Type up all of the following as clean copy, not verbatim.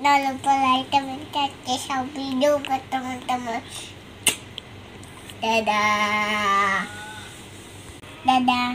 Jangan lupa like dan share video buat teman-teman. Dadah. Dadah.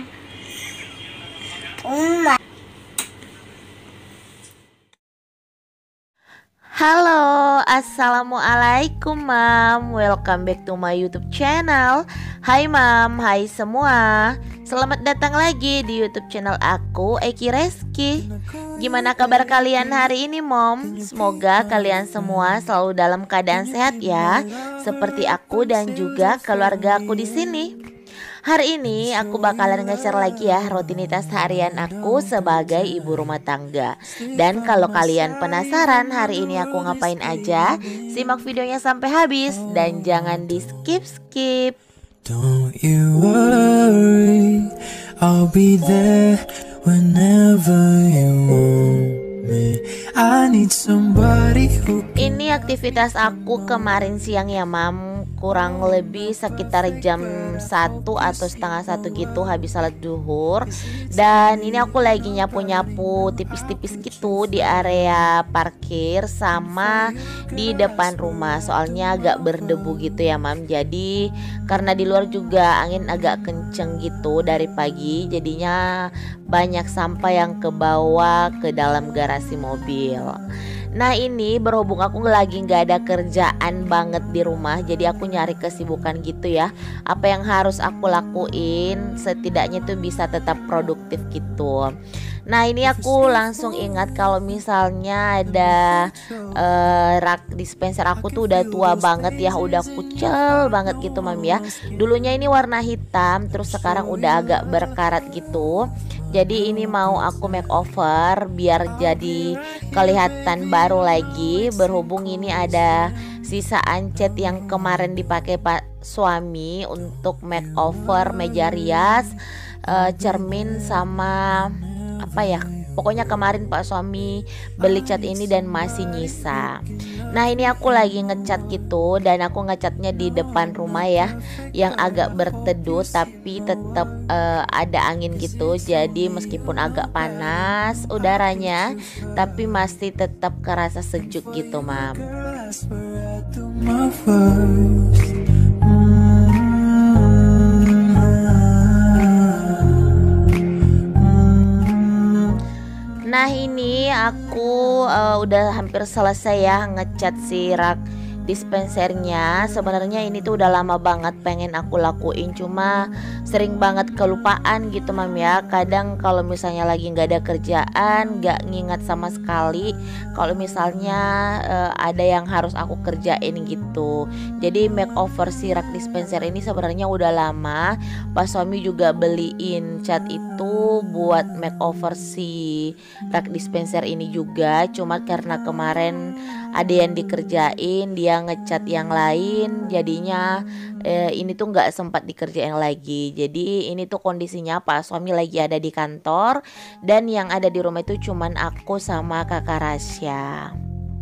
Halo, assalamualaikum mam. Welcome back to my YouTube channel. Hai mam, hai semua. Selamat datang lagi di YouTube channel aku, Eki Reski. Gimana kabar kalian hari ini mom? Semoga kalian semua selalu dalam keadaan sehat ya, seperti aku dan juga keluarga aku di sini. Hari ini aku bakalan nge-share lagi ya rutinitas harian aku sebagai ibu rumah tangga. Dan kalau kalian penasaran hari ini aku ngapain aja, simak videonya sampai habis dan jangan di skip-skip. Don't you worry, I'll be there whenever you want me. I need somebody who... Ini aktivitas aku kemarin siang ya mam. Kurang lebih sekitar jam 1 atau setengah 1 gitu habis salat duhur. Dan ini aku lagi nyapu-nyapu tipis-tipis gitu di area parkir sama di depan rumah. Soalnya agak berdebu gitu ya mam. Jadi karena di luar juga angin agak kenceng gitu dari pagi, jadinya banyak sampah yang kebawa ke dalam garasi mobil. Nah ini berhubung aku lagi nggak ada kerjaan banget di rumah, jadi aku nyari kesibukan gitu ya. Apa yang harus aku lakuin setidaknya tuh bisa tetap produktif gitu. Nah ini aku langsung ingat kalau misalnya ada rak dispenser aku tuh udah tua banget ya, udah kucel banget gitu mam ya. Dulunya ini warna hitam, terus sekarang udah agak berkarat gitu. Jadi ini mau aku makeover biar jadi kelihatan baru lagi. Berhubung ini ada sisaan cat yang kemarin dipakai Pak suami untuk makeover meja rias, cermin sama apa ya, pokoknya kemarin Pak suami beli cat ini dan masih nyisa. Nah ini aku lagi ngecat gitu, dan aku ngecatnya di depan rumah ya, yang agak berteduh tapi tetap ada angin gitu. Jadi meskipun agak panas udaranya, tapi masih tetap kerasa sejuk gitu mam. Nah ini aku udah hampir selesai ya ngecat si rak dispensernya. Sebenarnya ini tuh udah lama banget pengen aku lakuin, cuma sering banget kelupaan gitu mam ya. Kadang kalau misalnya lagi nggak ada kerjaan, nggak ngingat sama sekali kalau misalnya ada yang harus aku kerjain gitu. Jadi makeover si rak dispenser ini sebenarnya udah lama. Pas suami juga beliin cat itu buat makeover si rak dispenser ini juga, cuma karena kemarin ada yang dikerjain, dia ngecat yang lain, jadinya ini tuh nggak sempat dikerjain lagi. Jadi ini tuh kondisinya Pak suami lagi ada di kantor, dan yang ada di rumah itu cuman aku sama kakak Rasya.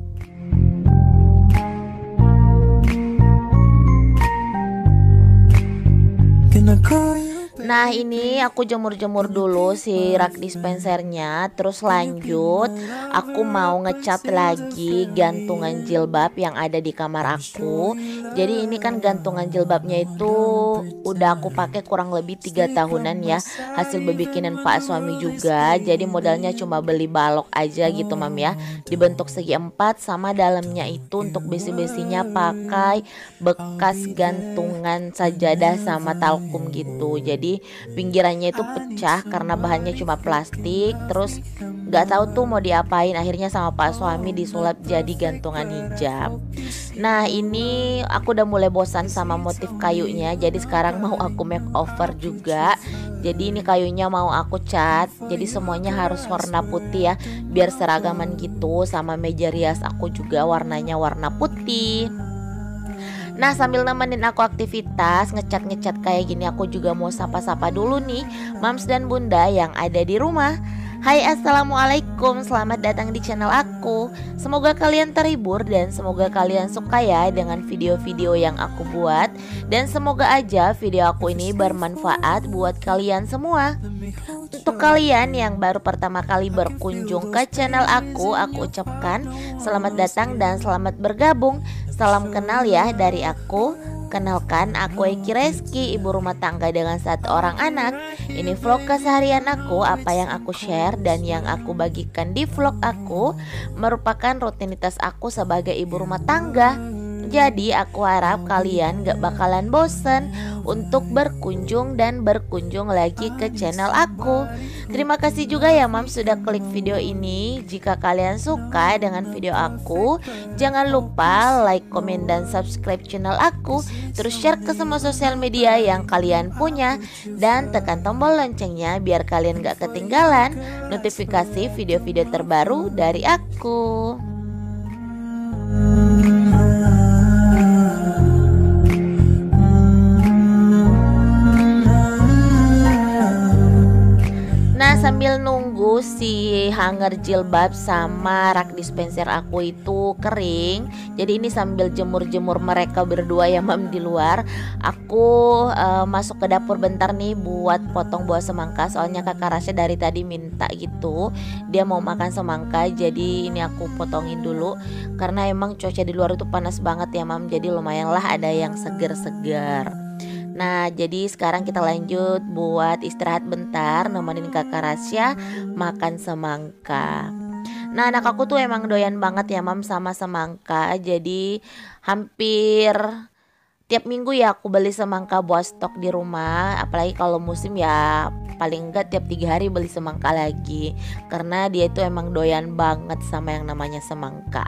Nah ini aku jemur-jemur dulu si rak dispensernya, terus lanjut aku mau ngecat lagi gantungan jilbab yang ada di kamar aku. Jadi ini kan gantungan jilbabnya itu udah aku pakai kurang lebih 3 tahunan ya, hasil bebikinan Pak suami juga. Jadi modalnya cuma beli balok aja gitu mam ya, dibentuk segi 4, sama dalamnya itu untuk besi-besinya pakai bekas gantungan sajadah sama talkum gitu. Jadi pinggirannya itu pecah karena bahannya cuma plastik, terus nggak tahu tuh mau diapain, akhirnya sama Pak suami disulap jadi gantungan hijab. Nah ini aku udah mulai bosan sama motif kayunya, jadi sekarang mau aku makeover juga. Jadi ini kayunya mau aku cat, jadi semuanya harus warna putih ya, biar seragaman gitu. Sama meja rias aku juga warnanya warna putih. Nah sambil nemenin aku aktivitas ngecat-ngecat kayak gini, aku juga mau sapa-sapa dulu nih mams dan bunda yang ada di rumah. Hai assalamualaikum, selamat datang di channel aku. Semoga kalian terhibur dan semoga kalian suka ya dengan video-video yang aku buat. Dan semoga aja video aku ini bermanfaat buat kalian semua. untuk kalian yang baru pertama kali berkunjung ke channel aku ucapkan selamat datang dan selamat bergabung. Salam kenal ya dari aku. Kenalkan, aku Eki Reski, ibu rumah tangga dengan 1 orang anak. Ini vlog keseharian aku, apa yang aku share dan yang aku bagikan di vlog aku merupakan rutinitas aku sebagai ibu rumah tangga. Jadi aku harap kalian gak bakalan bosen untuk berkunjung lagi ke channel aku. Terima kasih juga ya Mam sudah klik video ini. Jika kalian suka dengan video aku, jangan lupa like, komen, dan subscribe channel aku. Terus share ke semua sosial media yang kalian punya. Dan tekan tombol loncengnya biar kalian gak ketinggalan notifikasi video-video terbaru dari aku. Sambil nunggu si hanger jilbab sama rak dispenser aku itu kering, jadi ini sambil jemur-jemur mereka berdua ya Mam di luar, aku masuk ke dapur bentar nih buat potong buah semangka. Soalnya kakak Rasya dari tadi minta gitu, dia mau makan semangka, jadi ini aku potongin dulu karena emang cuaca di luar itu panas banget ya Mam, jadi lumayan lah ada yang segar-segar. Nah jadi sekarang kita lanjut buat istirahat bentar, nemenin kakak Rasya makan semangka. Nah anak aku tuh emang doyan banget ya Mam sama semangka. Jadi hampir tiap minggu ya aku beli semangka buat stok di rumah. Apalagi kalau musim ya paling enggak tiap 3 hari beli semangka lagi. Karena dia itu emang doyan banget sama yang namanya semangka.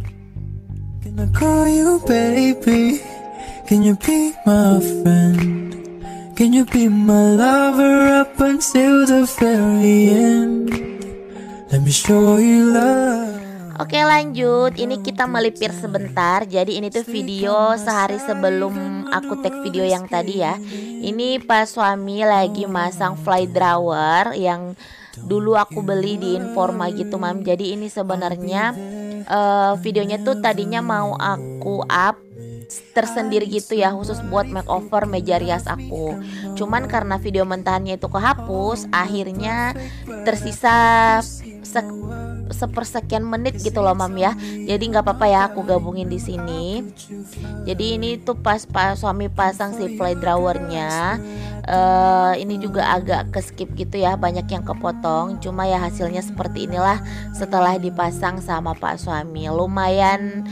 Can I call you baby? Can you be my friend? Can you be my lover up until the very end? Let me show you love. Oke lanjut, ini kita melipir sebentar. Jadi ini tuh video sehari sebelum aku take video yang tadi ya. Ini pas suami lagi masang fly drawer yang dulu aku beli di Informa gitu Mam. Jadi ini sebenarnya videonya tuh tadinya mau aku up tersendiri gitu ya, khusus buat makeover meja rias aku. Cuman karena video mentahannya itu kehapus, akhirnya tersisa sepersekian menit gitu loh Mam ya. Jadi nggak apa-apa ya aku gabungin di sini. Jadi ini tuh pas suami pasang si fly drawernya. Ini juga agak ke skip gitu ya, banyak yang kepotong. Cuma ya hasilnya seperti inilah setelah dipasang sama Pak suami. Lumayan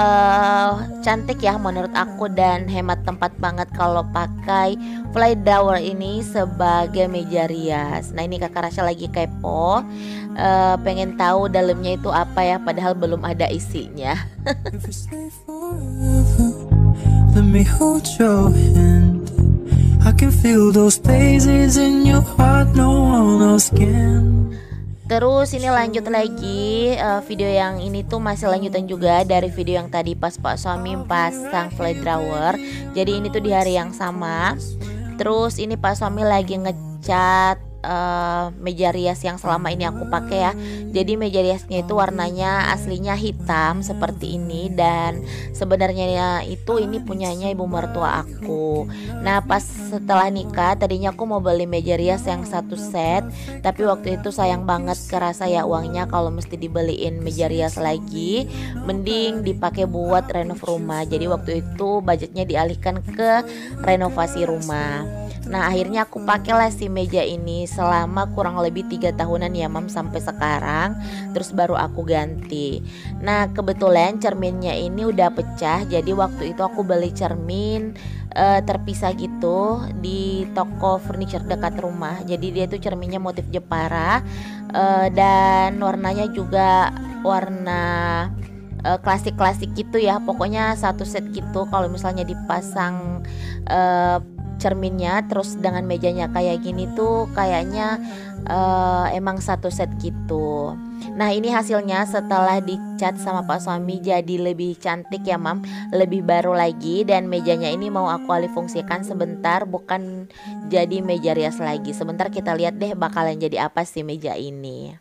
cantik ya menurut aku dan hemat tempat banget kalau pakai fly drawer ini sebagai meja rias. Nah ini kakak Rasya lagi kepo, pengen tahu dalamnya itu apa ya, padahal belum ada isinya. If we stay forever, let me hold your hand. I can feel those places in your heart no one else can. Terus ini lanjut lagi, video yang ini tuh masih lanjutan juga dari video yang tadi pas Pak suami pasang fly drawer. Jadi ini tuh di hari yang sama. Terus ini Pak suami lagi ngecat meja rias yang selama ini aku pakai ya. Jadi meja riasnya itu warnanya aslinya hitam seperti ini, dan sebenarnya itu ini punyanya ibu mertua aku. Nah pas setelah nikah tadinya aku mau beli meja rias yang 1 set, tapi waktu itu sayang banget kerasa ya uangnya kalau mesti dibeliin meja rias lagi, mending dipakai buat renov rumah. Jadi waktu itu budgetnya dialihkan ke renovasi rumah. Nah akhirnya aku pakailah si meja ini selama kurang lebih 3 tahunan ya Mam sampai sekarang. Terus baru aku ganti. Nah kebetulan cerminnya ini udah pecah. Jadi waktu itu aku beli cermin terpisah gitu di toko furniture dekat rumah. Jadi dia tuh cerminnya motif Jepara, dan warnanya juga warna klasik-klasik gitu ya. Pokoknya 1 set gitu kalau misalnya dipasang cerminnya terus dengan mejanya kayak gini tuh kayaknya emang 1 set gitu. Nah ini hasilnya setelah dicat sama Pak suami jadi lebih cantik ya Mam, lebih baru lagi. Dan mejanya ini mau aku alih fungsikan sebentar, bukan jadi meja rias lagi. Sebentar kita lihat deh bakalan jadi apa sih meja ini.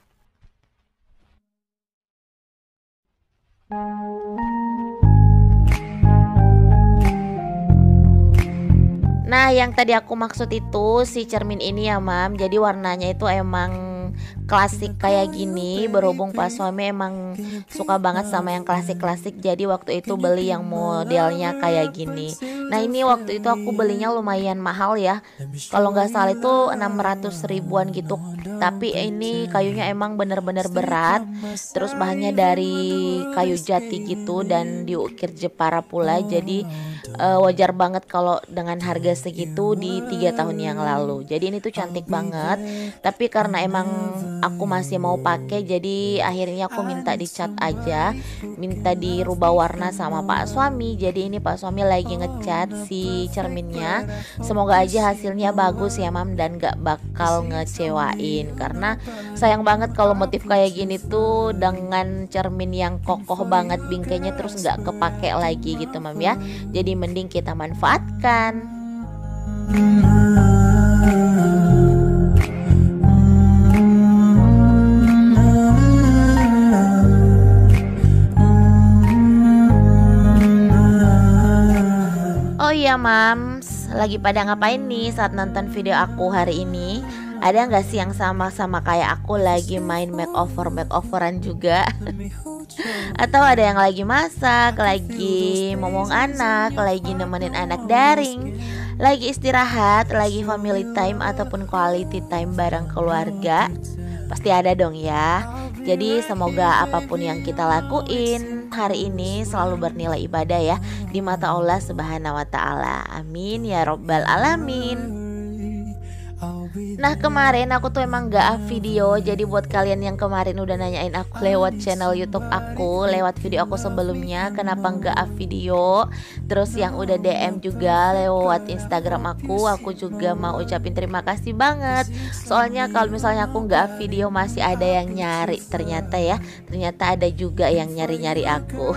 Nah, yang tadi aku maksud itu si cermin ini ya Mam, jadi warnanya itu emang klasik kayak gini. Berhubung Pak suami emang suka banget sama yang klasik-klasik, jadi waktu itu beli yang modelnya kayak gini. Nah, ini waktu itu aku belinya lumayan mahal ya, kalau nggak salah itu 600 ribuan gitu. Tapi ini kayunya emang bener-bener berat, terus bahannya dari kayu jati gitu dan diukir Jepara pula. Jadi wajar banget kalau dengan harga segitu di 3 tahun yang lalu. Jadi ini tuh cantik banget. Tapi karena emang aku masih mau pakai, jadi akhirnya aku minta dicat aja, minta dirubah warna sama Pak suami. Jadi ini Pak suami lagi ngecat si cerminnya. Semoga aja hasilnya bagus ya Mam, dan gak bakal ngecewain. Karena sayang banget kalau motif kayak gini tuh dengan cermin yang kokoh banget bingkainya terus gak kepake lagi gitu Mam ya. Jadi mending kita manfaatkan. Oh iya Mams, lagi pada ngapain nih saat nonton video aku hari ini? Ada nggak sih yang sama-sama kayak aku lagi main makeoveran juga? Atau ada yang lagi masak, lagi ngomong anak, lagi nemenin anak daring, lagi istirahat, lagi family time ataupun quality time bareng keluarga? Pasti ada dong ya. Jadi semoga apapun yang kita lakuin hari ini selalu bernilai ibadah ya di mata Allah Subhanahu wa taala. Amin ya robbal alamin. Nah, kemarin aku tuh emang gak up video. Jadi buat kalian yang kemarin udah nanyain aku lewat channel YouTube aku, lewat video aku sebelumnya, kenapa gak up video, terus yang udah DM juga lewat Instagram aku juga mau ucapin terima kasih banget. Soalnya kalau misalnya aku gak up video masih ada yang nyari, ternyata ada juga yang nyari-nyari aku.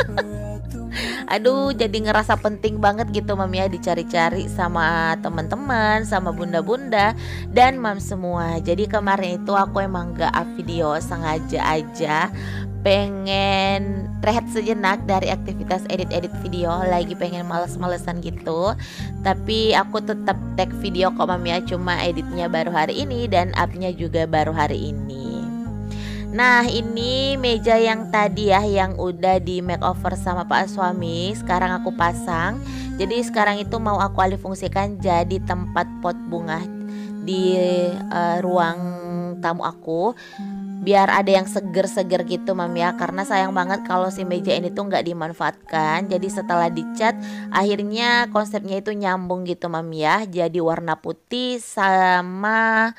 Aduh, jadi ngerasa penting banget gitu Mam ya, dicari-cari sama teman-teman, sama bunda-bunda dan Mam semua. Jadi kemarin itu aku emang gak up video, sengaja aja pengen rehat sejenak dari aktivitas edit-edit video, lagi pengen males-malesan gitu. Tapi aku tetap tag video kok Mam ya, cuma editnya baru hari ini dan upnya juga baru hari ini. Nah, ini meja yang tadi ya, yang udah di makeover sama Pak suami, sekarang aku pasang. Jadi sekarang itu mau aku alih fungsikan jadi tempat pot bunga di ruang tamu aku, biar ada yang seger-seger gitu Mam ya. Karena sayang banget kalau si meja ini tuh nggak dimanfaatkan. Jadi setelah dicat akhirnya konsepnya itu nyambung gitu Mam ya. Jadi warna putih sama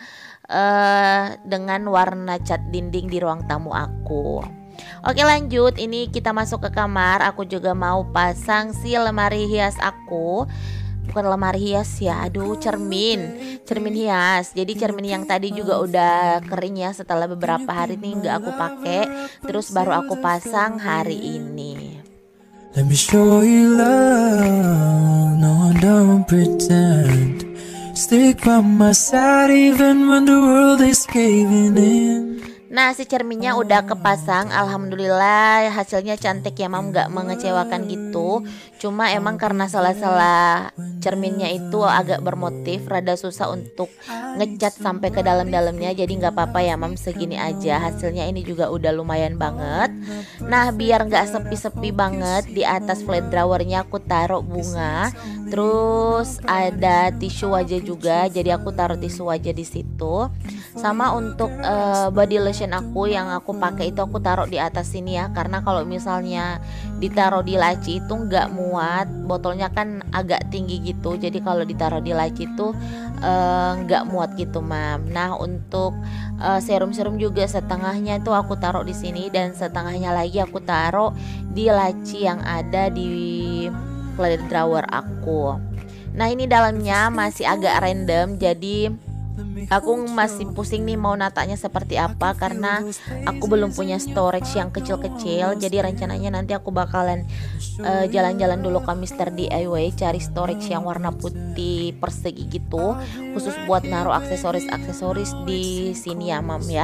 dengan warna cat dinding di ruang tamu aku. Oke, lanjut, ini kita masuk ke kamar. Aku juga mau pasang si lemari hias aku. Bukan lemari hias ya, aduh, cermin hias. Jadi cermin yang tadi juga udah kering ya, setelah beberapa hari nih nggak aku pakai, terus baru aku pasang hari ini. Let me show you love, no don't pretend. Stick by my side even when the world is caving in. Nah, si cerminnya udah kepasang, alhamdulillah hasilnya cantik ya Mam, gak mengecewakan gitu. Cuma emang karena salah-salah cerminnya itu agak bermotif, rada susah untuk ngecat sampai ke dalam-dalamnya. Jadi gak apa-apa ya Mam, segini aja. Hasilnya ini juga udah lumayan banget. Nah, biar gak sepi-sepi banget, di atas flat drawernya aku taruh bunga. Terus ada tisu wajah juga, jadi aku taruh tisu wajah di situ. Sama untuk body lotion aku yang aku pakai itu aku taruh di atas sini ya, karena kalau misalnya ditaruh di laci itu nggak muat, botolnya kan agak tinggi gitu. Jadi kalau ditaruh di laci itu nggak muat gitu Mam. Nah, untuk serum-serum juga setengahnya itu aku taruh di sini dan setengahnya lagi aku taruh di laci yang ada di flat drawer aku. Nah, ini dalamnya masih agak random, jadi aku masih pusing nih mau natanya seperti apa, karena aku belum punya storage yang kecil-kecil. Jadi rencananya nanti aku bakalan jalan-jalan dulu ke Mr. DIY, cari storage yang warna putih persegi gitu, khusus buat naruh aksesoris-aksesoris di sini ya Mam ya.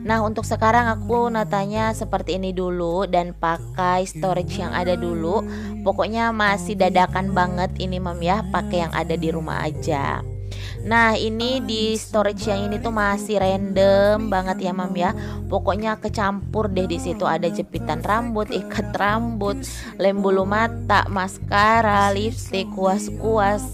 Nah untuk sekarang aku natanya seperti ini dulu dan pakai storage yang ada dulu. Pokoknya masih dadakan banget ini mam ya, pakai yang ada di rumah aja. Nah ini di storage yang ini tuh masih random banget ya mam ya. Pokoknya kecampur deh, di situ ada jepitan rambut, ikat rambut, lem bulu mata, maskara, lipstick, kuas-kuas,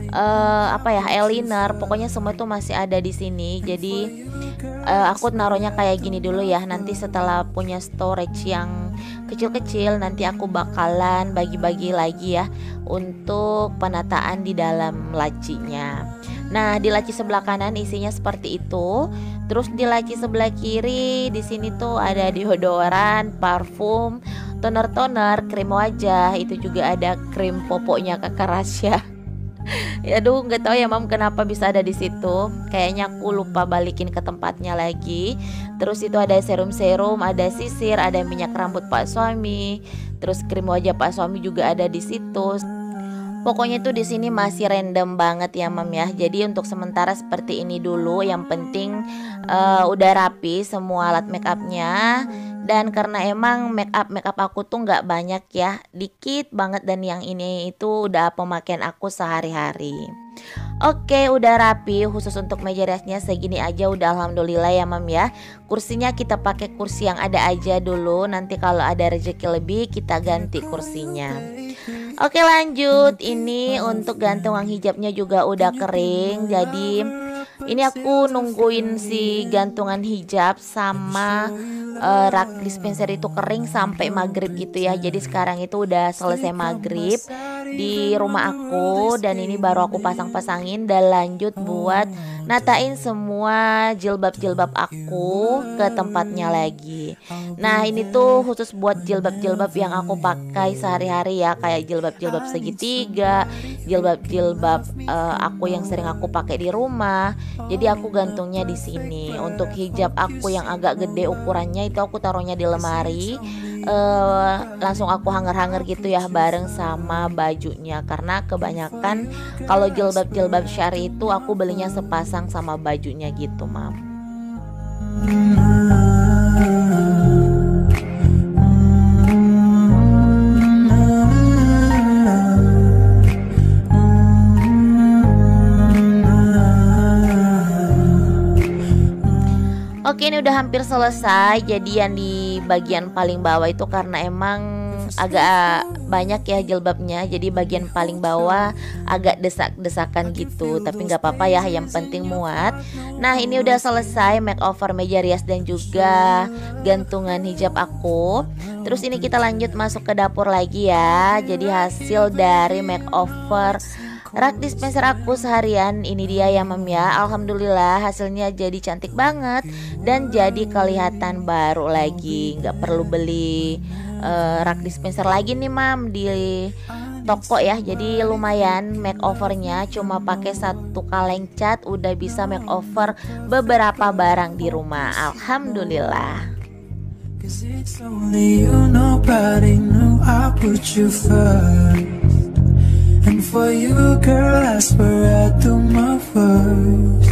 apa ya, eyeliner. Pokoknya semua itu masih ada di sini. Jadi aku naruhnya kayak gini dulu ya. Nanti setelah punya storage yang kecil-kecil, nanti aku bakalan bagi-bagi lagi ya untuk penataan di dalam lacinya. Nah, di laci sebelah kanan isinya seperti itu. Terus di laci sebelah kiri di sini tuh ada deodoran, parfum, toner-toner, krim wajah, itu juga ada krim popoknya Kakak Rasya. Ya aduh, nggak tahu ya mam kenapa bisa ada di situ. Kayaknya aku lupa balikin ke tempatnya lagi. Terus itu ada serum-serum, ada sisir, ada minyak rambut Pak Suami. Terus krim wajah Pak Suami juga ada di situ. Pokoknya tuh di sini masih random banget ya mam ya. Jadi untuk sementara seperti ini dulu. Yang penting udah rapi semua alat make upnya. Dan karena emang make up aku tuh nggak banyak ya, dikit banget, dan yang ini itu udah pemakaian aku sehari-hari. Oke, udah rapi. Khusus untuk meja riasnya segini aja udah alhamdulillah ya mam ya. Kursinya kita pakai kursi yang ada aja dulu. Nanti kalau ada rezeki lebih kita ganti kursinya. Oke lanjut, ini untuk gantungan hijabnya juga udah kering. Jadi ini aku nungguin si gantungan hijab sama rak dispenser itu kering sampai maghrib gitu ya. Jadi sekarang itu udah selesai maghrib di rumah aku, dan ini baru aku pasang-pasangin dan lanjut buat natain semua jilbab-jilbab aku ke tempatnya lagi. Nah ini tuh khusus buat jilbab-jilbab yang aku pakai sehari-hari ya, kayak jilbab-jilbab segitiga, jilbab-jilbab aku yang sering aku pakai di rumah. Jadi aku gantungnya di sini. Untuk hijab aku yang agak gede ukurannya itu aku taruhnya di lemari. Langsung aku hanger-hanger gitu ya bareng sama bajunya, karena kebanyakan kalau jilbab-jilbab syari itu aku belinya sepasang sama bajunya gitu mam. Oke, ini udah hampir selesai. Jadi yang di bagian paling bawah itu karena emang agak banyak ya jilbabnya, jadi bagian paling bawah agak desak-desakan gitu. Tapi nggak apa-apa ya, yang penting muat. Nah ini udah selesai makeover meja rias dan juga gantungan hijab aku. Terus ini kita lanjut masuk ke dapur lagi ya. Jadi hasil dari makeover rak dispenser aku seharian ini dia ya mam ya. Alhamdulillah hasilnya jadi cantik banget dan jadi kelihatan baru lagi. Nggak perlu beli rak dispenser lagi nih mam di toko ya. Jadi lumayan makeovernya, cuma pakai satu kaleng cat udah bisa makeover beberapa barang di rumah. Alhamdulillah. And for you, girl, I swear I do my worst.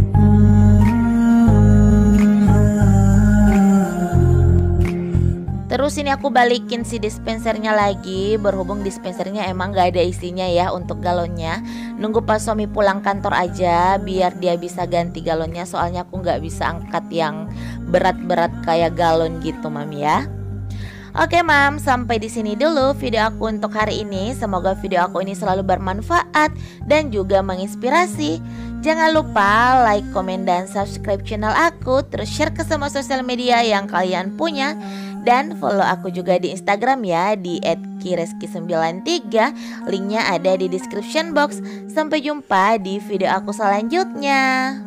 Terus ini aku balikin si dispensernya lagi. Berhubung dispensernya emang gak ada isinya ya untuk galonnya. Nunggu pas suami pulang kantor aja biar dia bisa ganti galonnya. Soalnya aku gak bisa angkat yang berat-berat kayak galon gitu mami ya. Oke mam, sampai di sini dulu video aku untuk hari ini. Semoga video aku ini selalu bermanfaat dan juga menginspirasi. Jangan lupa like, komen, dan subscribe channel aku. Terus share ke semua sosial media yang kalian punya. Dan follow aku juga di Instagram ya, di @kireski93. Linknya ada di description box. Sampai jumpa di video aku selanjutnya.